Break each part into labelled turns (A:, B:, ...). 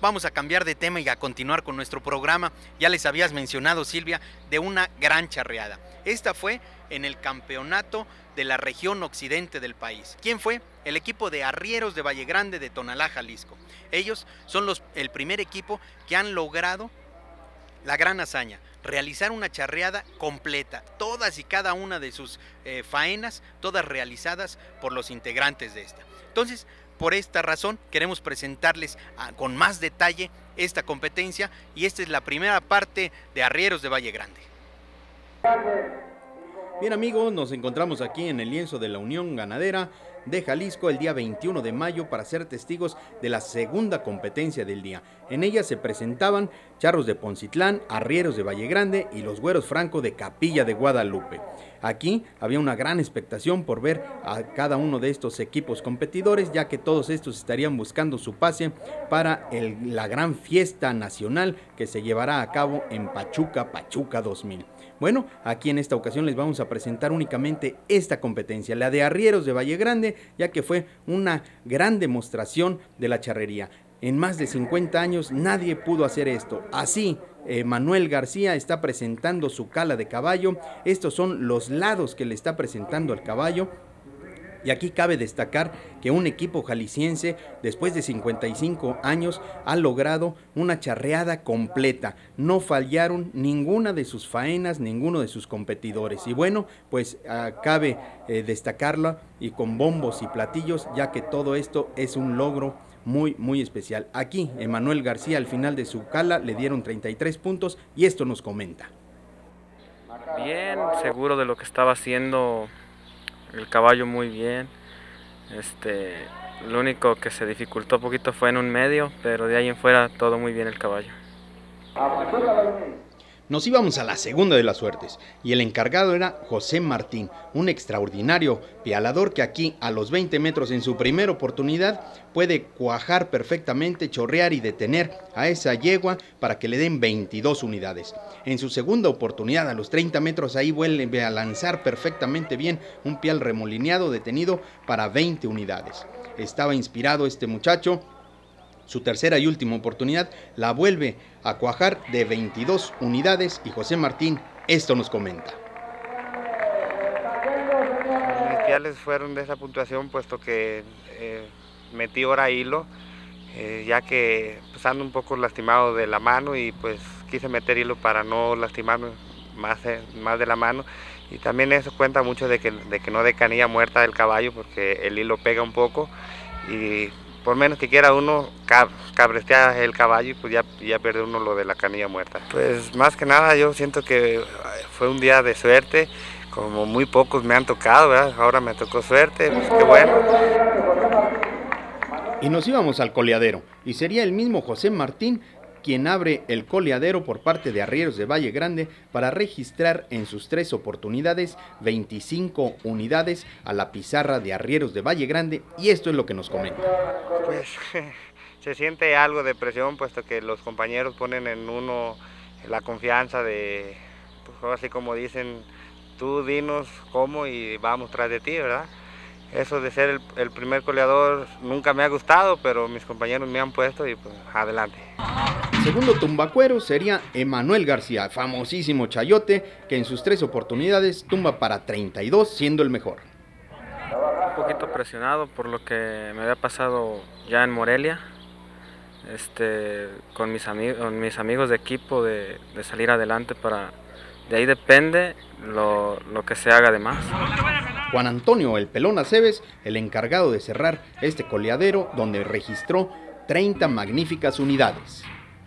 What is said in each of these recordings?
A: vamos a cambiar de tema y a continuar con nuestro programa. Ya les habías mencionado, Silvia, de una gran charreada. Esta fue en el campeonato de la región occidente del país. ¿Quién fue? El equipo de Arrieros de Valle Grande de Tonalá, Jalisco. Ellos son el primer equipo que han logrado la gran hazaña, realizar una charreada completa, todas y cada una de sus faenas, todas realizadas por los integrantes de esta. Entonces, por esta razón, queremos presentarles con más detalle esta competencia, y esta es la primera parte de Arrieros de Valle Grande. Bien, amigos, nos encontramos aquí en el lienzo de la Unión Ganadera de Jalisco el día 21 de mayo para ser testigos de la segunda competencia del día. En ella se presentaban Charros de Poncitlán, Arrieros de Valle Grande y los Güeros Franco de Capilla de Guadalupe. Aquí había una gran expectación por ver a cada uno de estos equipos competidores, ya que todos estos estarían buscando su pase para la gran fiesta nacional que se llevará a cabo en Pachuca 2000. Bueno, aquí en esta ocasión les vamos a presentar únicamente esta competencia, la de Arrieros de Valle Grande, ya que fue una gran demostración de la charrería. En más de 50 años nadie pudo hacer esto. Así, Manuel García está presentando su cala de caballo. Estos son los lados que le está presentando al caballo. Y aquí cabe destacar que un equipo jalisciense, después de 55 años, ha logrado una charreada completa. No fallaron ninguna de sus faenas, ninguno de sus competidores. Y bueno, pues cabe destacarlo y con bombos y platillos, ya que todo esto es un logro muy especial. Aquí, Manuel García, al final de su cala, le dieron 33 puntos y esto nos comenta.
B: Bien, seguro de lo que estaba haciendo. El caballo muy bien, lo único que se dificultó un poquito fue en un medio, pero de ahí en fuera todo muy bien el caballo.
A: Nos íbamos a la segunda de las suertes y el encargado era José Martín, un extraordinario pialador que aquí a los 20 metros en su primera oportunidad puede cuajar perfectamente, chorrear y detener a esa yegua para que le den 22 unidades. En su segunda oportunidad a los 30 metros ahí vuelve a lanzar perfectamente bien un pial remolineado detenido para 20 unidades. Estaba inspirado este muchacho. Su tercera y última oportunidad la vuelve a cuajar de 22 unidades y José Martín esto nos comenta.
C: Mis piales fueron de esa puntuación puesto que metí hora hilo, ya que pues, ando un poco lastimado de la mano y pues quise meter hilo para no lastimarme más de la mano. Y también eso cuenta mucho de que no dé canilla muerta del caballo porque el hilo pega un poco y por menos que quiera uno cabrestea el caballo y pues ya pierde uno lo de la canilla muerta. Pues más que nada yo siento que fue un día de suerte, como muy pocos me han tocado, ¿verdad? Ahora me tocó suerte, pues qué bueno.
A: Y nos íbamos al coleadero, y sería el mismo José Martín quien abre el coleadero por parte de Arrieros de Valle Grande para registrar en sus 3 oportunidades 25 unidades a la pizarra de Arrieros de Valle Grande, y esto es lo que nos comenta.
C: Pues se siente algo de presión puesto que los compañeros ponen en uno la confianza de, pues así como dicen, tú dinos cómo y vamos tras de ti, ¿verdad? Eso de ser el primer coleador nunca me ha gustado, pero mis compañeros me han puesto y pues adelante.
A: Segundo tumbacuero sería Emanuel García, famosísimo chayote, que en sus 3 oportunidades tumba para 32, siendo el mejor.
B: Un poquito presionado por lo que me había pasado ya en Morelia, con mis amigos de equipo de salir adelante de ahí depende lo que se haga de más.
A: Juan Antonio El Pelón Aceves, el encargado de cerrar este coleadero donde registró 30 magníficas unidades.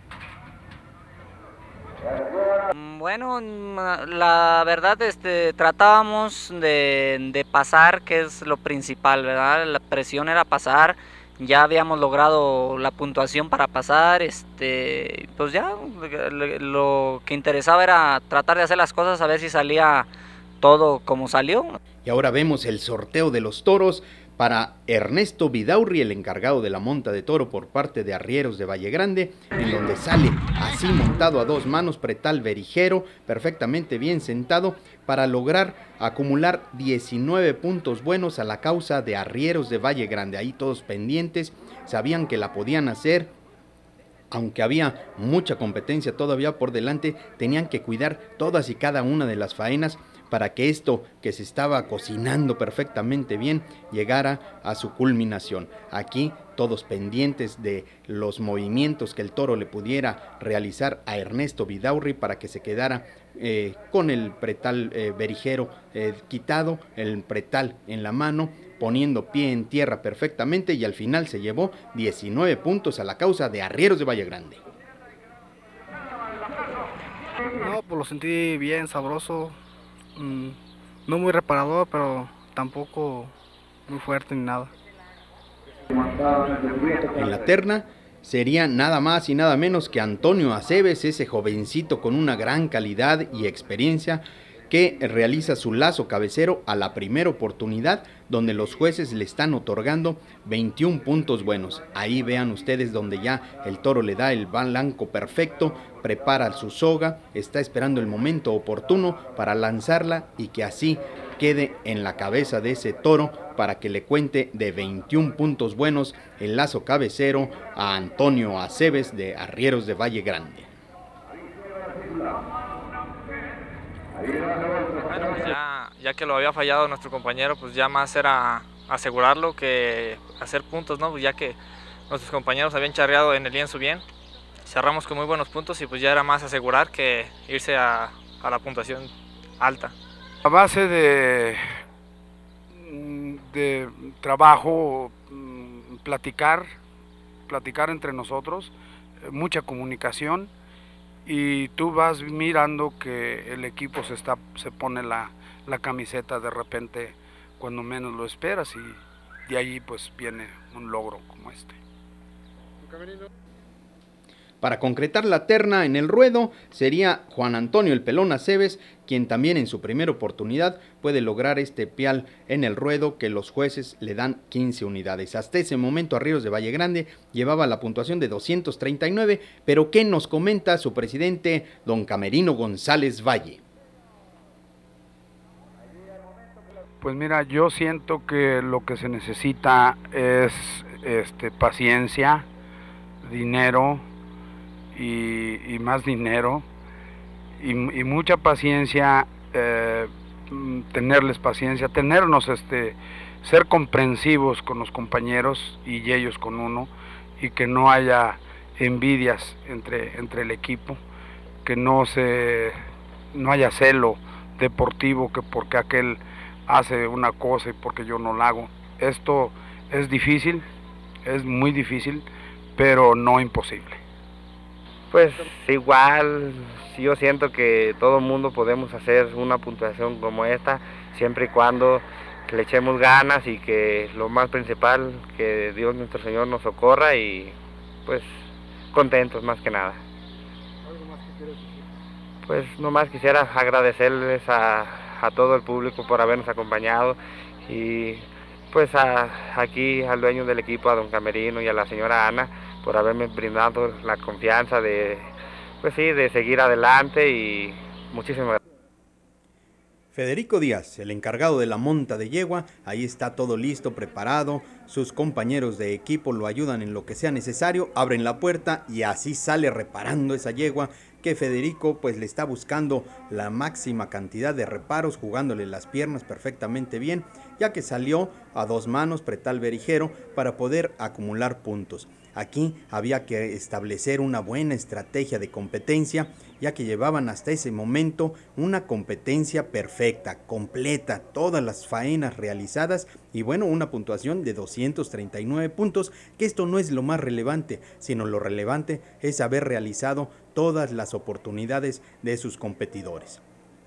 D: Bueno, la verdad tratábamos de pasar, que es lo principal, ¿verdad? La presión era pasar, ya habíamos logrado la puntuación para pasar, pues ya lo que interesaba era tratar de hacer las cosas, a ver si salía todo como salió.
A: Y ahora vemos el sorteo de los toros para Ernesto Vidaurri, el encargado de la monta de toro por parte de Arrieros de Valle Grande, en donde sale así montado a 2 manos, pretal verijero, perfectamente bien sentado, para lograr acumular 19 puntos buenos a la causa de Arrieros de Valle Grande. Ahí todos pendientes, sabían que la podían hacer. aunque había mucha competencia todavía por delante, tenían que cuidar todas y cada una de las faenas para que esto que se estaba cocinando perfectamente bien llegara a su culminación. Aquí todos pendientes de los movimientos que el toro le pudiera realizar a Ernesto Vidaurri para que se quedara con el pretal berijero quitado, el pretal en la mano, poniendo pie en tierra perfectamente, y al final se llevó 19 puntos a la causa de Arrieros de Valle Grande.
E: No, pues lo sentí bien, sabroso, no muy reparador, pero tampoco muy fuerte ni nada.
A: En la terna sería nada más y nada menos que Antonio Aceves, ese jovencito con una gran calidad y experiencia que realiza su lazo cabecero a la primera oportunidad, donde los jueces le están otorgando 21 puntos buenos. Ahí vean ustedes donde ya el toro le da el blanco perfecto, prepara su soga, está esperando el momento oportuno para lanzarla y que así quede en la cabeza de ese toro para que le cuente de 21 puntos buenos el lazo cabecero a Antonio Aceves de Arrieros de Valle Grande.
B: Bueno, pues ya que lo había fallado nuestro compañero, pues ya más era asegurarlo que hacer puntos, ¿no? Pues ya que nuestros compañeros habían charreado en el lienzo bien, cerramos con muy buenos puntos y pues ya era más asegurar que irse a la puntuación alta.
E: A base de trabajo, platicar entre nosotros, mucha comunicación, y tú vas mirando que el equipo se pone la camiseta de repente cuando menos lo esperas, y de ahí pues viene un logro como este.
A: Para concretar la terna en el ruedo sería Juan Antonio el Pelón Aceves, quien también en su primera oportunidad puede lograr este pial en el ruedo que los jueces le dan 15 unidades. Hasta ese momento Arrieros de Valle Grande llevaba la puntuación de 239, pero ¿qué nos comenta su presidente, don Camerino González Valle?
E: Pues mira, yo siento que lo que se necesita es paciencia, dinero, y más dinero y mucha paciencia, tenerles paciencia, ser comprensivos con los compañeros y ellos con uno, y que no haya envidias entre el equipo, que no haya celo deportivo, que porque aquel hace una cosa y porque yo no la hago. Esto es difícil, es muy difícil, pero no imposible.
C: Pues igual, yo siento que todo el mundo podemos hacer una puntuación como esta, siempre y cuando le echemos ganas y que lo más principal, que Dios nuestro Señor nos socorra, y pues contentos más que nada.
E: ¿Algo más que quieres decir?
C: Pues nomás quisiera agradecerles a todo el público por habernos acompañado, y pues aquí al dueño del equipo, a don Camerino, y a la señora Ana, por haberme brindado la confianza de seguir adelante, y muchísimas gracias.
A: Federico Díaz, el encargado de la monta de yegua, ahí está todo listo, preparado, sus compañeros de equipo lo ayudan en lo que sea necesario, abren la puerta y así sale reparando esa yegua que Federico pues le está buscando la máxima cantidad de reparos, jugándole las piernas perfectamente bien, ya que salió a dos manos pretal berijero para poder acumular puntos. Aquí había que establecer una buena estrategia de competencia, ya que llevaban hasta ese momento una competencia perfecta, completa, todas las faenas realizadas, y bueno, una puntuación de 239 puntos, que esto no es lo más relevante, sino lo relevante es haber realizado todas las oportunidades de sus competidores.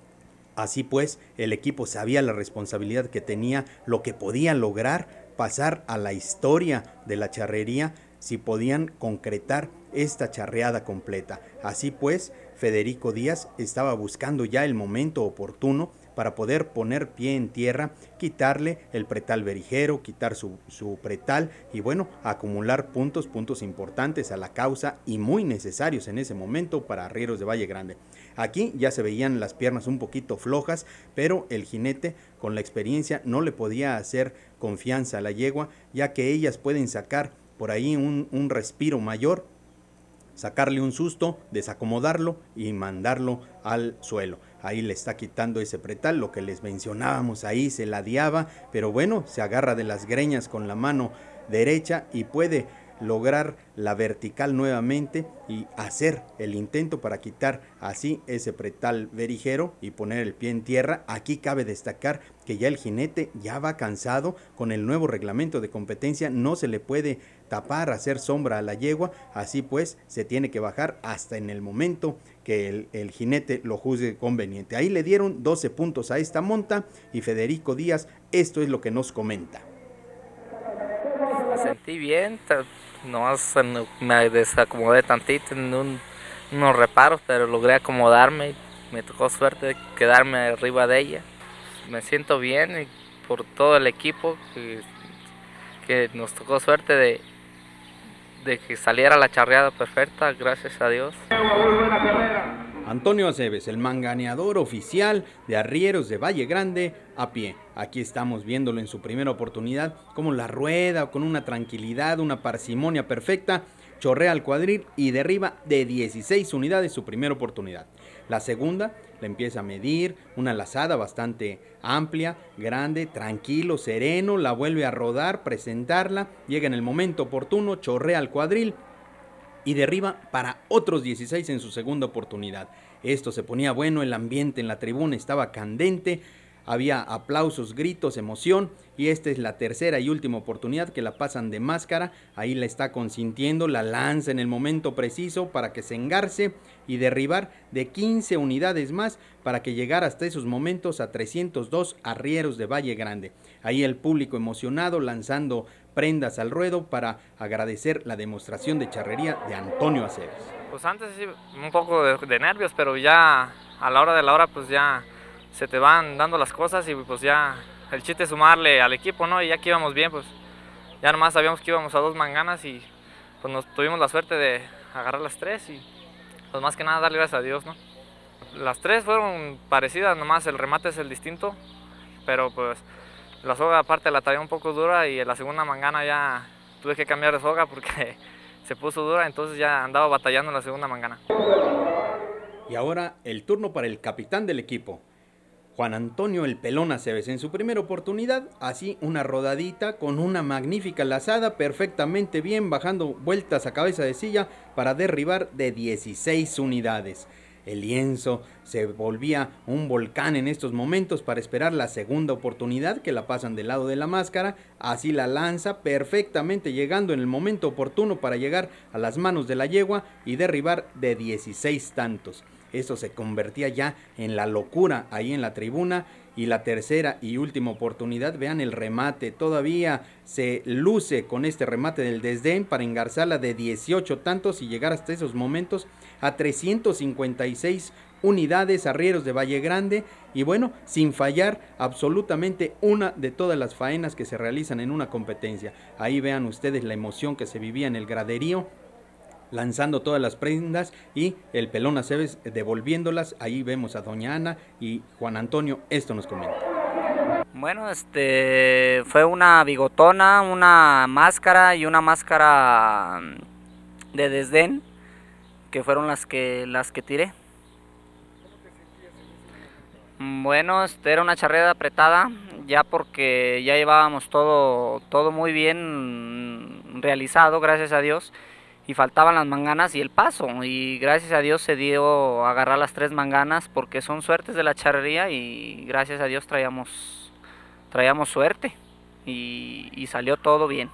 A: Así pues, el equipo sabía la responsabilidad que tenía, lo que podía lograr, pasar a la historia de la charrería, si podían concretar esta charreada completa. Así pues, Federico Díaz estaba buscando ya el momento oportuno para poder poner pie en tierra, quitarle el pretal berijero, quitar su pretal y bueno, acumular puntos importantes a la causa y muy necesarios en ese momento para Arrieros de Valle Grande. Aquí ya se veían las piernas un poquito flojas, pero el jinete con la experiencia no le podía hacer confianza a la yegua, ya que ellas pueden sacar por ahí un respiro mayor sacarle un susto, desacomodarlo y mandarlo al suelo. Ahí le está quitando ese pretal, lo que les mencionábamos, ahí se ladeaba, pero bueno, se agarra de las greñas con la mano derecha y puede lograr la vertical nuevamente y hacer el intento para quitar así ese pretal berijero y poner el pie en tierra. Aquí cabe destacar que ya el jinete ya va cansado. Con el nuevo reglamento de competencia no se le puede tapar, hacer sombra a la yegua, así pues se tiene que bajar hasta en el momento que el jinete lo juzgue conveniente. Ahí le dieron 12 puntos a esta monta y Federico Díaz, esto es lo que nos comenta.
F: Me sentí bien, nomás me desacomodé tantito en unos reparos, pero logré acomodarme. Me tocó suerte de quedarme arriba de ella. Me siento bien y por todo el equipo que nos tocó suerte de que saliera la charreada perfecta, gracias a Dios.
A: Antonio Aceves, el manganeador oficial de arrieros de Valle Grande a pie. Aquí estamos viéndolo en su primera oportunidad, como la rueda con una tranquilidad, una parsimonia perfecta, chorrea al cuadril y derriba de 16 unidades su primera oportunidad. La segunda la empieza a medir, una lazada bastante amplia, grande, tranquilo, sereno, la vuelve a rodar, presentarla, llega en el momento oportuno, chorrea al cuadril y derriba para otros 16 en su segunda oportunidad. Esto se ponía bueno, el ambiente en la tribuna estaba candente, había aplausos, gritos, emoción, y esta es la tercera y última oportunidad que la pasan de máscara. Ahí la está consintiendo, la lanza en el momento preciso para que se engarce y derribar de 15 unidades más para que llegara hasta esos momentos a 302 arrieros de Valle Grande. Ahí el público emocionado lanzando prendas al ruedo para agradecer la demostración de charrería de Antonio Aceves.
B: Pues antes sí, un poco de nervios, pero ya a la hora de la hora pues ya se te van dando las cosas y pues ya el chiste es sumarle al equipo, ¿no? Y ya que íbamos bien, pues ya nomás sabíamos que íbamos a 2 manganas y pues nos tuvimos la suerte de agarrar las 3 y pues más que nada darle gracias a Dios, ¿no? Las 3 fueron parecidas, nomás el remate es el distinto, pero pues la soga aparte la traía un poco dura y en la segunda mangana ya tuve que cambiar de soga porque se puso dura, entonces ya andaba batallando en la segunda mangana.
A: Y ahora el turno para el capitán del equipo, Juan Antonio el Pelón Aceves. En su primera oportunidad, así una rodadita con una magnífica lazada, perfectamente bien, bajando vueltas a cabeza de silla para derribar de 16 unidades. El lienzo se volvía un volcán en estos momentos para esperar la segunda oportunidad que la pasan del lado de la máscara. Así la lanza perfectamente llegando en el momento oportuno para llegar a las manos de la yegua y derribar de 16 tantos. Esto se convertía ya en la locura ahí en la tribuna. Y la tercera y última oportunidad, vean el remate, todavía se luce con este remate del desdén para engarzarla de 18 tantos y llegar hasta esos momentos a 356 unidades arrieros de Valle Grande. Y bueno, sin fallar absolutamente una de todas las faenas que se realizan en una competencia. Ahí vean ustedes la emoción que se vivía en el graderío, lanzando todas las prendas y el Pelón Aceves devolviéndolas. Ahí vemos a doña Ana y Juan Antonio, esto nos comenta.
D: Bueno, fue una bigotona, una máscara y una máscara de desdén, que fueron las que tiré. Bueno, era una charreada apretada, ya porque ya llevábamos todo muy bien realizado, gracias a Dios. Y faltaban las manganas y el paso, y gracias a Dios se dio a agarrar las 3 manganas porque son suertes de la charrería y gracias a Dios traíamos suerte y salió todo bien.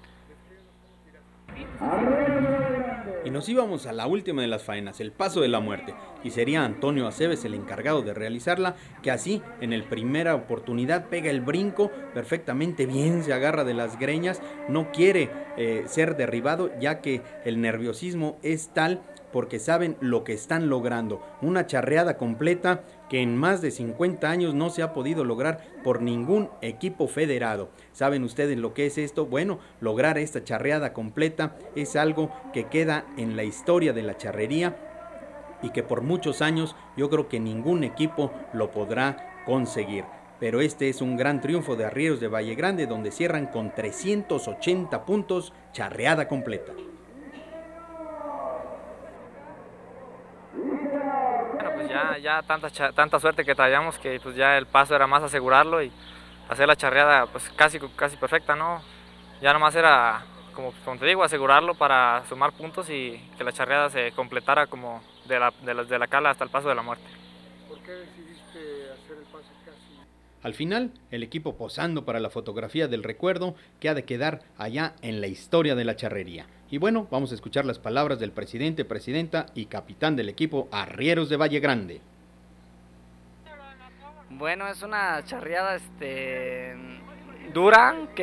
A: Y nos íbamos a la última de las faenas, el paso de la muerte, y sería Antonio Aceves el encargado de realizarla, que así en el primera oportunidad pega el brinco perfectamente bien, se agarra de las greñas, no quiere ser derribado ya que el nerviosismo es tal porque saben lo que están logrando, una charreada completa que en más de 50 años no se ha podido lograr por ningún equipo federado. ¿Saben ustedes lo que es esto? Bueno, lograr esta charreada completa es algo que queda en la historia de la charrería y que por muchos años yo creo que ningún equipo lo podrá conseguir. Pero este es un gran triunfo de Arrieros de Valle Grande, donde cierran con 380 puntos, charreada completa.
B: ya tanta suerte que traíamos que pues ya el paso era más asegurarlo y hacer la charreada pues casi perfecta, ¿no? Ya nomás era, como te digo, asegurarlo para sumar puntos y que la charreada se completara como de la cala hasta el paso de la muerte.
E: ¿Por qué decidiste hacer el paso casi?
A: Al final, el equipo posando para la fotografía del recuerdo que ha de quedar allá en la historia de la charrería. Y bueno, vamos a escuchar las palabras del presidente, presidenta y capitán del equipo Arrieros de Valle Grande.
D: Bueno, es una charreada dura, que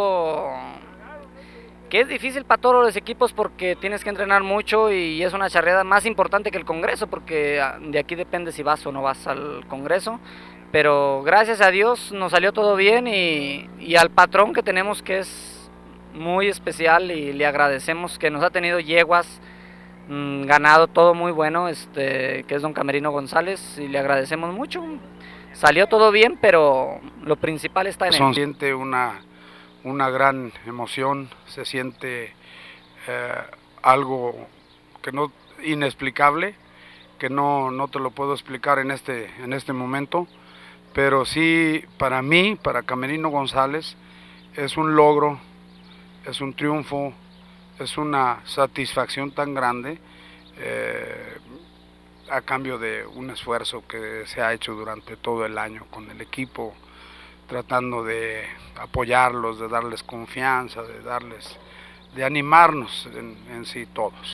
D: es difícil para todos los equipos porque tienes que entrenar mucho y es una charreada más importante que el Congreso porque de aquí depende si vas o no vas al Congreso. Pero gracias a Dios nos salió todo bien y al patrón que tenemos, que es muy especial, y le agradecemos que nos ha tenido yeguas, ganado todo muy bueno, que es don Camerino González, y le agradecemos mucho. Salió todo bien, pero lo principal está en él.
E: Se siente una gran emoción, se siente algo que no inexplicable, que no te lo puedo explicar en este momento. Pero sí, para mí, para Camerino González, es un logro, es un triunfo, es una satisfacción tan grande a cambio de un esfuerzo que se ha hecho durante todo el año con el equipo, tratando de apoyarlos, de darles confianza, de animarnos en sí todos.